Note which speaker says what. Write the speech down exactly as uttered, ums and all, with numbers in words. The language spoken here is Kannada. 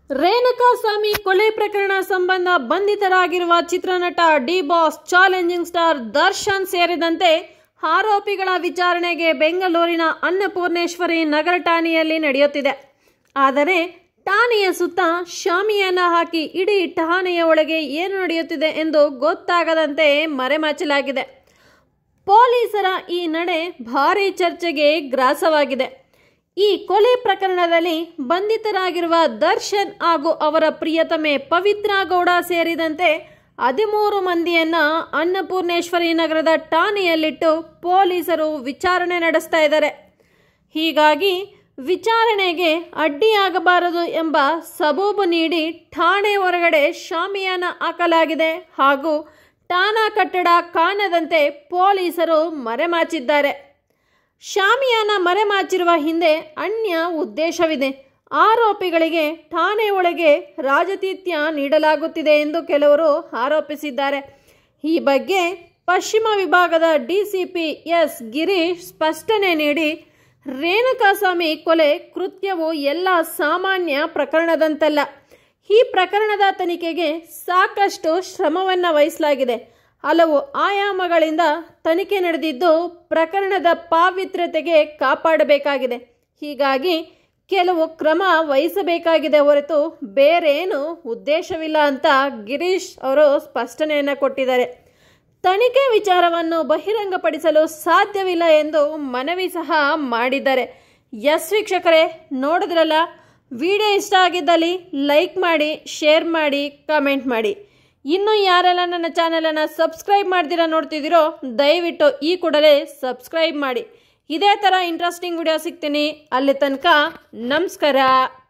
Speaker 1: ರೇಣುಕಾಸ್ವಾಮಿ ಕೊಲೆ ಪ್ರಕರಣ ಸಂಬಂಧ ಬಂಧಿತರಾಗಿರುವ ಚಿತ್ರನಟ D boss, challenging star Darshan ಸೇರಿದಂತೆ ಆರೋಪಿಗಳ ವಿಚಾರಣೆಗೆ ಬೆಂಗಳೂರಿನ ಅನ್ನಪೂರ್ಣೇಶ್ವರಿ ನಗರ ಠಾಣೆಯಲ್ಲಿ ನಡೆಯುತ್ತಿದೆ. ಆದರೆ ಠಾಣೆಯ ಸುತ್ತ ಶಾಮಿಯಾನ ಹಾಕಿ ಇಡೀ ಠಾಣೆಯ ಒಳಗೆ ಏನು ನಡೆಯುತ್ತಿದೆ ಎಂದು ಗೊತ್ತಾಗದಂತೆ ಮರೆಮಾಚಲಾಗಿದೆ. ಪೊಲೀಸರ ಈ ನಡೆ ಭಾರೀ ಚರ್ಚೆಗೆ ಗ್ರಾಸವಾಗಿದೆ. ಈ ಕೊಲೆ ಪ್ರಕರಣದಲ್ಲಿ ಬಂಧಿತರಾಗಿರುವ ದರ್ಶನ್ ಹಾಗೂ ಅವರ ಪ್ರಿಯತಮೆ ಪವಿತ್ರ ಗೌಡ ಸೇರಿದಂತೆ ಹದಿಮೂರು ಮಂದಿಯನ್ನ ಅನ್ನಪೂರ್ಣೇಶ್ವರಿ ನಗರದ ಠಾಣೆಯಲ್ಲಿಟ್ಟು ಪೊಲೀಸರು ವಿಚಾರಣೆ ನಡೆಸ್ತಾ ಇದ್ದಾರೆ. ಹೀಗಾಗಿ ವಿಚಾರಣೆಗೆ ಅಡ್ಡಿಯಾಗಬಾರದು ಎಂಬ ಸಬೂಬು ನೀಡಿ ಠಾಣೆ ಹೊರಗಡೆ ಶಾಮಿಯಾನ ಹಾಕಲಾಗಿದೆ ಹಾಗೂ ಠಾಣಾ ಕಟ್ಟಡ ಕಾಣದಂತೆ ಪೊಲೀಸರು ಮರೆಮಾಚಿದ್ದಾರೆ. ಶಾಮಿಯಾನ ಮರೆಮಾಚಿರುವ ಹಿಂದೆ ಅನ್ಯ ಉದ್ದೇಶವಿದೆ. ಆರೋಪಿಗಳಿಗೆ ಠಾಣೆ ಒಳಗೆ ರಾಜತೀತ್ಯ ನೀಡಲಾಗುತ್ತಿದೆ ಎಂದು ಕೆಲವರು ಆರೋಪಿಸಿದ್ದಾರೆ. ಈ ಬಗ್ಗೆ ಪಶ್ಚಿಮ ವಿಭಾಗದ ಡಿಸಿಪಿ ಎಸ್ ಗಿರೀಶ್ ಸ್ಪಷ್ಟನೆ ನೀಡಿ, ರೇಣುಕಾಸ್ವಾಮಿ ಕೊಲೆ ಕೃತ್ಯವು ಎಲ್ಲ ಸಾಮಾನ್ಯ ಪ್ರಕರಣದಂತಲ್ಲ. ಈ ಪ್ರಕರಣದ ತನಿಖೆಗೆ ಸಾಕಷ್ಟು ಶ್ರಮವನ್ನು ವಹಿಸಲಾಗಿದೆ. ಹಲವು ಆಯಾಮಗಳಿಂದ ತನಿಖೆ ನಡೆದಿದ್ದು ಪ್ರಕರಣದ ಪಾವಿತ್ರ್ಯತೆಗೆ ಕಾಪಾಡಬೇಕಾಗಿದೆ. ಹೀಗಾಗಿ ಕೆಲವು ಕ್ರಮ ವಹಿಸಬೇಕಾಗಿದೆ ಹೊರತು ಬೇರೇನು ಉದ್ದೇಶವಿಲ್ಲ ಅಂತ ಗಿರೀಶ್ ಅವರು ಸ್ಪಷ್ಟನೆಯನ್ನು ಕೊಟ್ಟಿದ್ದಾರೆ. ತನಿಖೆ ವಿಚಾರವನ್ನು ಬಹಿರಂಗಪಡಿಸಲು ಸಾಧ್ಯವಿಲ್ಲ ಎಂದು ಮನವಿ ಸಹ ಮಾಡಿದ್ದಾರೆ. ಎಸ್ ವೀಕ್ಷಕರೇ, ನೋಡಿದ್ರಲ್ಲ, ವಿಡಿಯೋ ಇಷ್ಟ ಆಗಿದ್ದಲ್ಲಿ ಲೈಕ್ ಮಾಡಿ, ಶೇರ್ ಮಾಡಿ, ಕಮೆಂಟ್ ಮಾಡಿ. ಇನ್ನೂ ಯಾರೆಲ್ಲ ನನ್ನ ಚಾನಲನ್ನು ಸಬ್ಸ್ಕ್ರೈಬ್ ಮಾಡ್ದಿರಾ ನೋಡ್ತಿದ್ದೀರೋ ದಯವಿಟ್ಟು ಈ ಕೂಡಲೇ ಸಬ್ಸ್ಕ್ರೈಬ್ ಮಾಡಿ. ಇದೇ ಥರ ಇಂಟ್ರೆಸ್ಟಿಂಗ್ ವಿಡಿಯೋ ಸಿಗ್ತೀನಿ. ಅಲ್ಲಿ ತನಕ ನಮಸ್ಕಾರ.